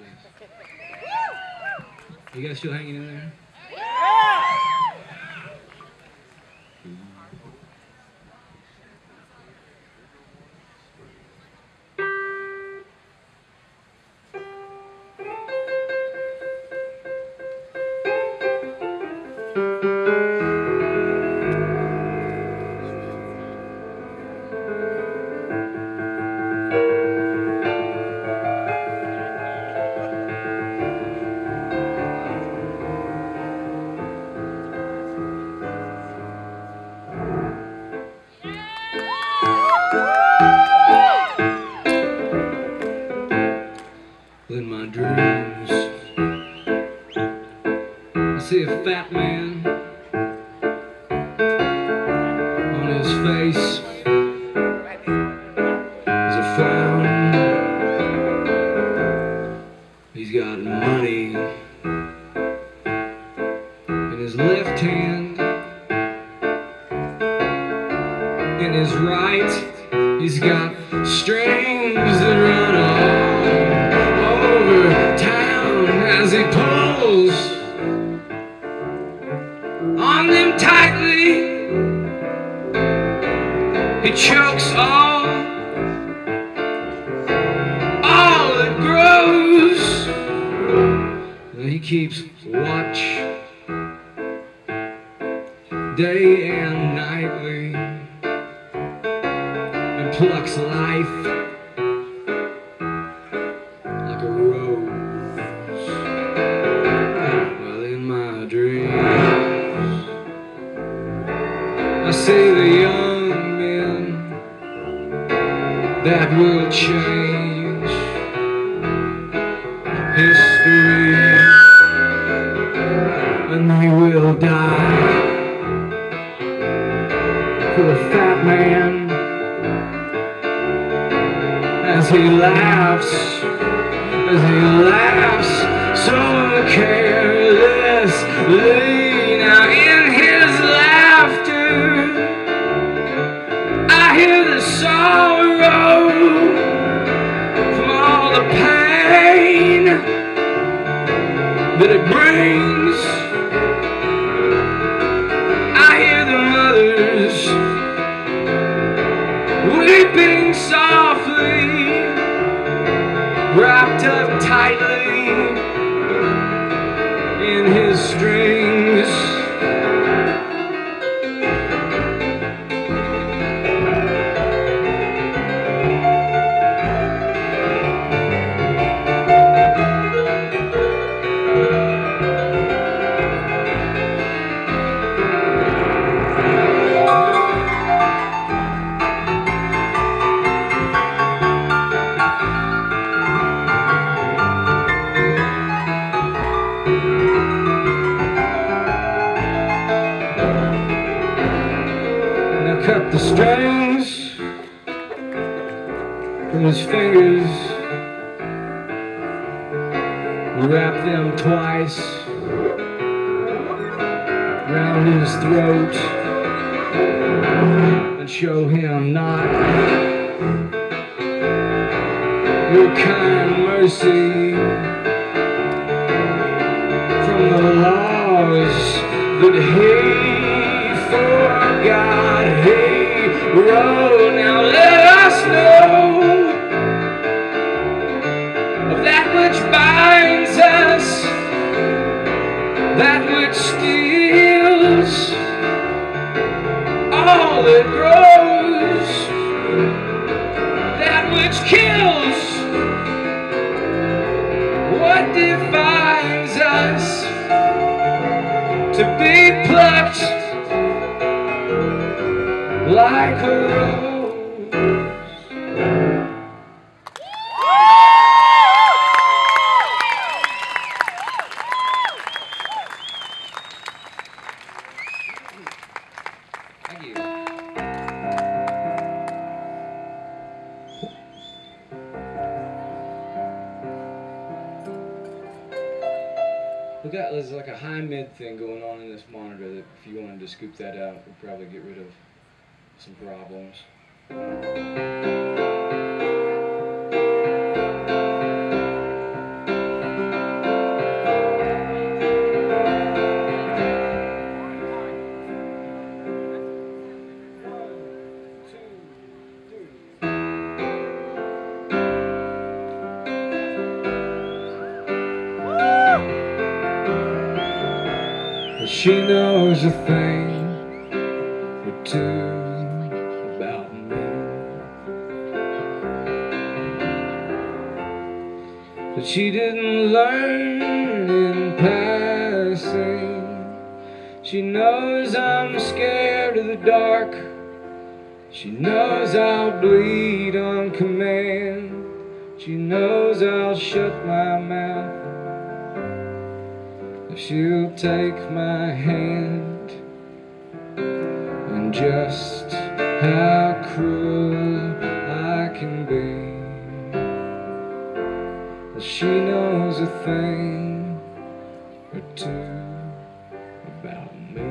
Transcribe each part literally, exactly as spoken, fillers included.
You guys still hanging in there? In my dreams, I see a fat man. On his face is a frown. He's got money in his left hand. In his right, he's got strings that run all over town as he pulls on them tightly. He chokes all, all that grows. He keeps watch day and nightly and plucks life like a rose. Well, in my dreams, I see the young men that will change history, and they will die for the fat man as he laughs, as he laughs so carelessly. Now in his laughter I hear the sorrow from all the pain that it brings. I hear the mothers weeping softly, wrapped up tightly in his strings. Cut the strings from his fingers, wrap them twice round his throat, and show him not your kind mercy from the laws that he forgot. He wrote. Now let us know of that which binds us, that which steals all that grows, that which kills. What defines us to be plucked like a rose? Thank you. We got there's like a high mid thing going on in this monitor that if you wanted to scoop that out, would probably get rid of some problems. she knows a thing or two about me, but she didn't learn in passing. She knows I'm scared of the dark. She knows I'll bleed on command. She knows I'll shut my mouth if she'll take my hand. And just how cruel I can be, she knows a thing or two about me.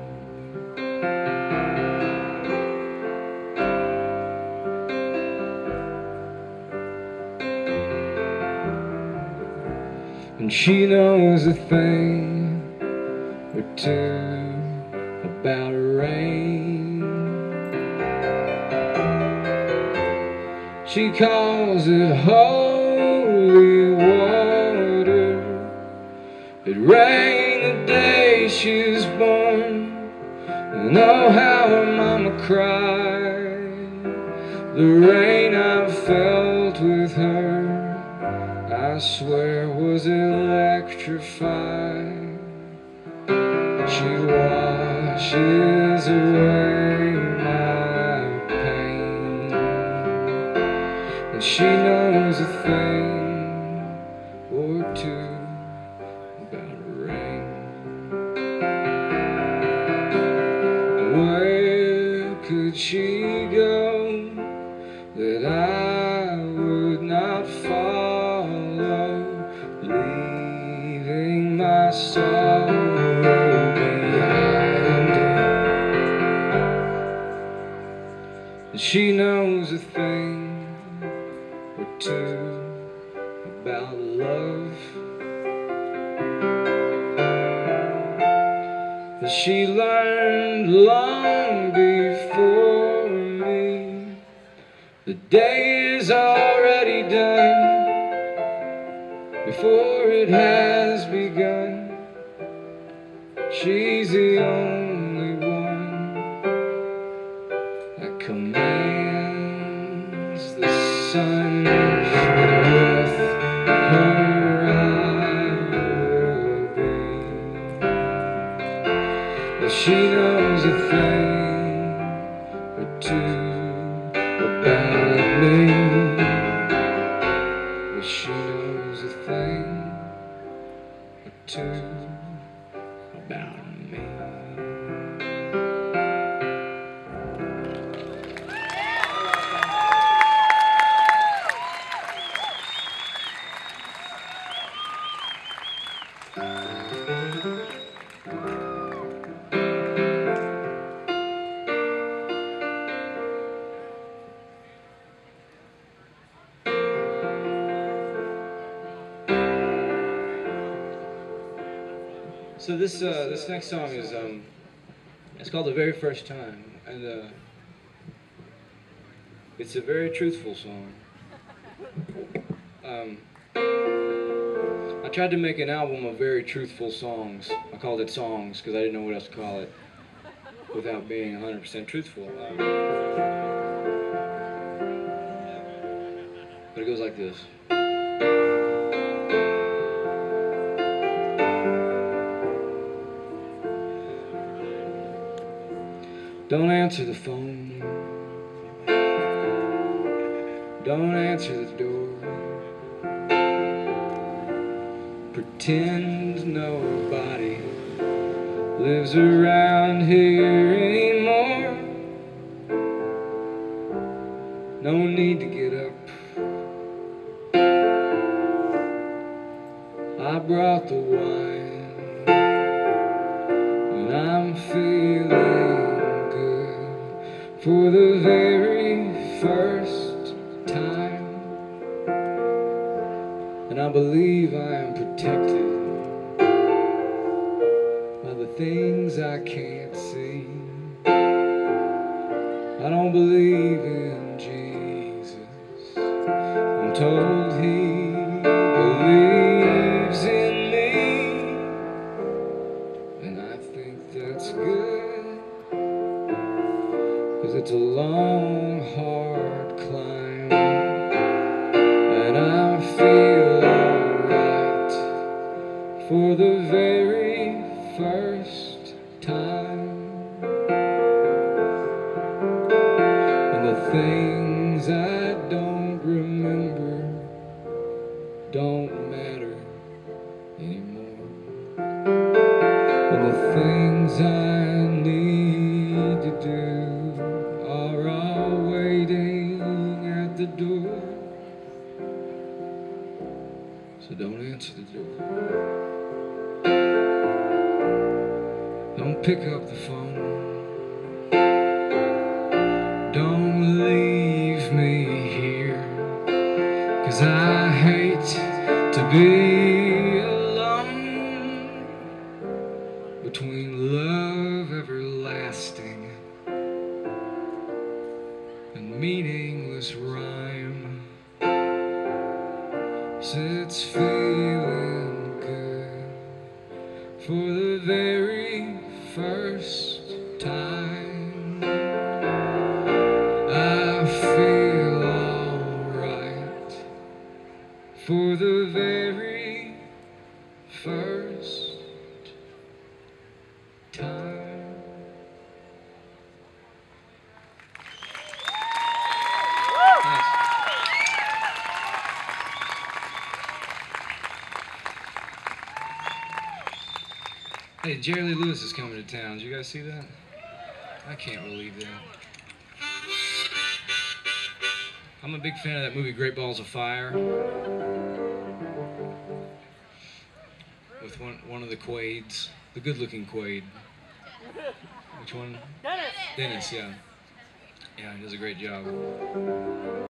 And she knows a thing or two about rain. She calls it holy water. It rained the day she was born, and oh how her mama cried. The rain I felt with her, I swear, was electrified. She washes away my pain, and she knows a thing or two about rain. Where could she go that I would not follow, leaving my sorrow behind her? And she knows a thing or two about love, that she learned long before me. The day is already done before it has begun. She's the only one that commands the sun, and with her I will be. But she knows a thing or two about me. But she knows a thing or two about me. So this uh, this next song is um, it's called The Very First Time, and uh, it's a very truthful song. Um, I tried to make an album of very truthful songs. I called it Songs because I didn't know what else to call it without being one hundred percent truthful. Um, but it goes like this. Don't answer the phone. Don't answer the door. Pretend nobody lives around here anymore. No need to get up. I brought the wine, and I'm feeling for the very first time, and I believe I am protected by the things I can't see. I don't believe in Jesus. I'm told he believes in me, and I think for the very first time. And the things I don't remember don't matter anymore. And the things I need to do are all waiting at the door. So don't answer the door. Don't pick up the phone. Don't leave me here, 'cause I hate to be alone between love everlasting and meaningless rhyme. So it's feeling good for the very first time. I feel alright for the very first time. Nice. Hey, Jerry Lee Lewis is coming to town. Did you guys see that? I can't believe that. I'm a big fan of that movie Great Balls of Fire with one one of the Quaids, the good-looking Quaid. Which one? Dennis. Dennis, yeah. Yeah, he does a great job.